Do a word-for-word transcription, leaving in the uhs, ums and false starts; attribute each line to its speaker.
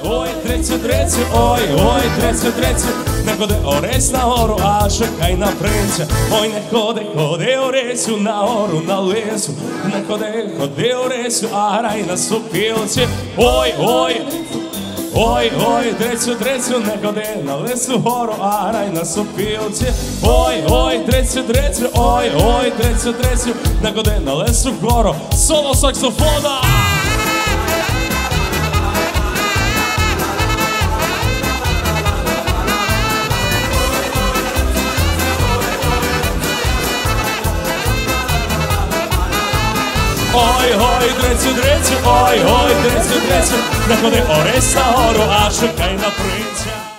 Speaker 1: ой, трицю, трицю, ой, ой, трицю, трицю. Не ходи Оресь на гору, а чекай на принця. Ой, не ходи, ходи Оресю на гору, на лису. Не ходи, ходи Оресю, а грай на сопілці. Ой, ой, ой, ой, трицю, трицю, не ходи на лису гору, а грай на сопілці. Ой, ой, трицю, трицю, ой, ой, трицю, трицю, не ходи на лису гору. Соло саксофона! Ой, ой, трицю, трицю, ой, ой, трицю, трицю, не ходи Оресь на гору, а чекай на принця.